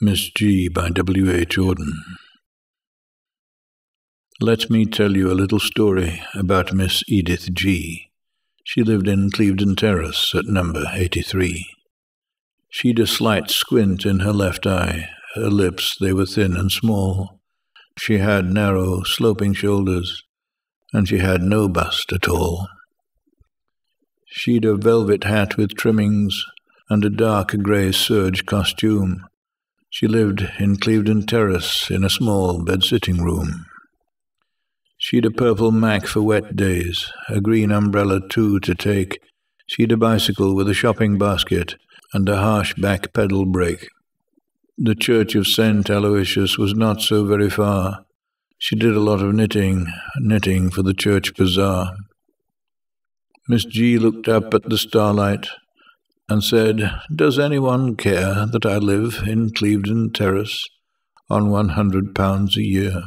Miss G by W.H. Auden. Let me tell you a little story about Miss Edith G. She lived in Clevedon Terrace at number 83. She'd a slight squint in her left eye. Her lips, they were thin and small. She had narrow, sloping shoulders, and she had no bust at all. She'd a velvet hat with trimmings and a dark grey serge costume. She lived in Clevedon Terrace in a small bed-sitting room. She'd a purple mac for wet days, a green umbrella too to take. She'd a bicycle with a shopping basket and a harsh back pedal brake. The church of St. Aloysius was not so very far. She did a lot of knitting for the church bazaar. Miss G looked up at the starlight and said, "Does anyone care that I live in Clevedon Terrace on £100 a year?"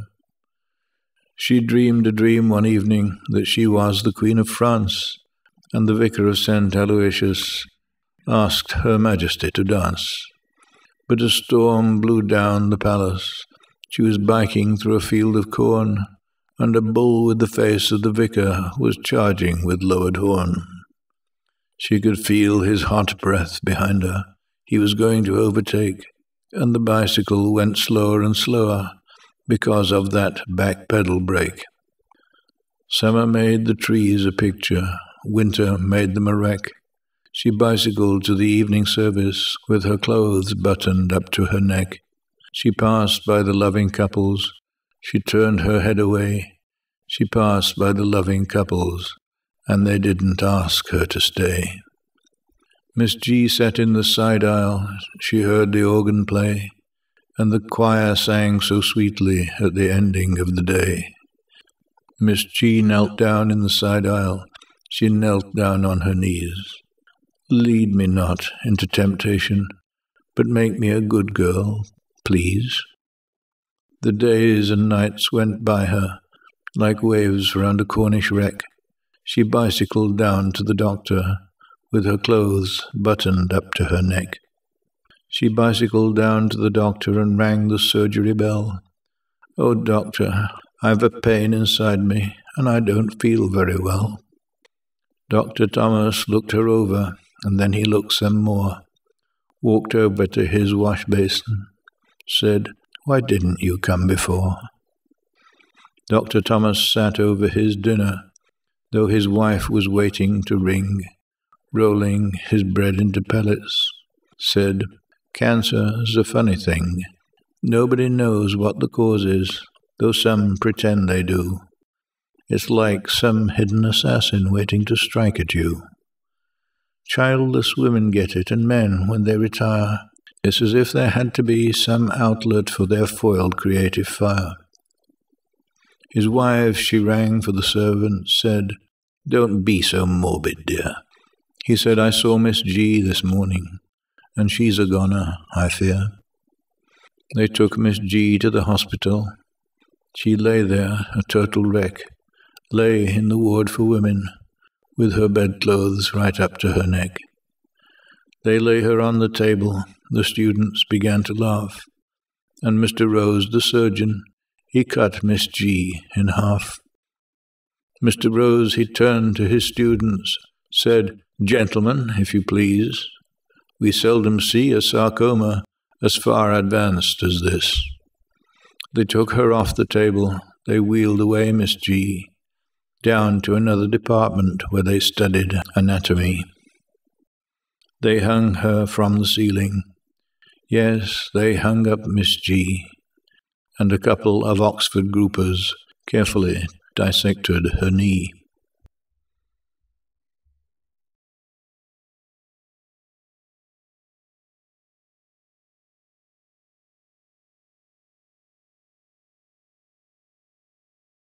She dreamed a dream one evening that she was the Queen of France, and the vicar of St. Aloysius asked Her Majesty to dance. But a storm blew down the palace. She was biking through a field of corn, and a bull with the face of the vicar was charging with lowered horn. She could feel his hot breath behind her. He was going to overtake, and the bicycle went slower and slower because of that back pedal brake. Summer made the trees a picture. Winter made them a wreck. She bicycled to the evening service with her clothes buttoned up to her neck. She passed by the loving couples. She turned her head away. She passed by the loving couples, and they didn't ask her to stay. Miss G sat in the side aisle. She heard the organ play, and the choir sang so sweetly at the ending of the day. Miss G knelt down in the side aisle. She knelt down on her knees. "Lead me not into temptation, but make me a good girl, please." The days and nights went by her like waves round a Cornish wreck. She bicycled down to the doctor with her clothes buttoned up to her neck. She bicycled down to the doctor and rang the surgery bell. "Oh, doctor, I've a pain inside me, and I don't feel very well." Dr. Thomas looked her over, and then he looked some more, walked over to his wash basin, said, "Why didn't you come before?" Dr. Thomas sat over his dinner, though his wife was waiting to ring, rolling his bread into pellets, said, "Cancer's a funny thing. Nobody knows what the cause is, though some pretend they do. It's like some hidden assassin waiting to strike at you. Childless women get it, and men, when they retire. It's as if there had to be some outlet for their foiled creative fire." His wife, she rang for the servant, said, "Don't be so morbid, dear." He said, "I saw Miss G this morning, and she's a goner, I fear." They took Miss G to the hospital. She lay there, a total wreck, lay in the ward for women, with her bedclothes right up to her neck. They lay her on the table. The students began to laugh, and Mr. Rose, the surgeon, he cut Miss G in half. Mr. Rose, he turned to his students, said, "Gentlemen, if you please, we seldom see a sarcoma as far advanced as this." They took her off the table. They wheeled away Miss G down to another department where they studied anatomy. They hung her from the ceiling. Yes, they hung up Miss G, and a couple of Oxford groupers carefully dissected her knee.